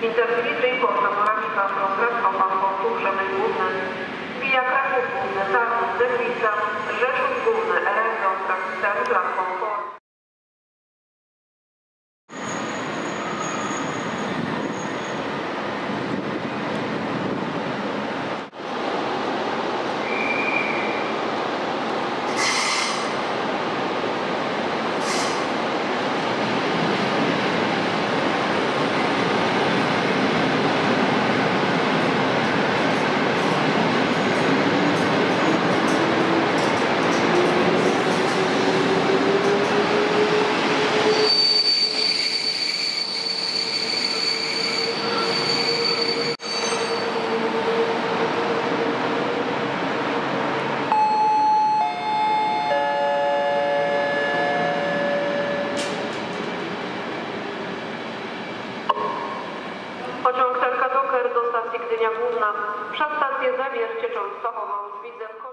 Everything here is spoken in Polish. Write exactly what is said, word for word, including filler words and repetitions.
Intercity Porta Morawica, Wrocław, Portu, Przemysł Główny, Via Kraków Główny, Tarnów, Dębica, Rzeszów Główny, Elektron, Traksystem, Platform. Pociąg Terka Doker do stacji Gdynia Główna, przez stację Zawiercie Częstochowa z Widzem.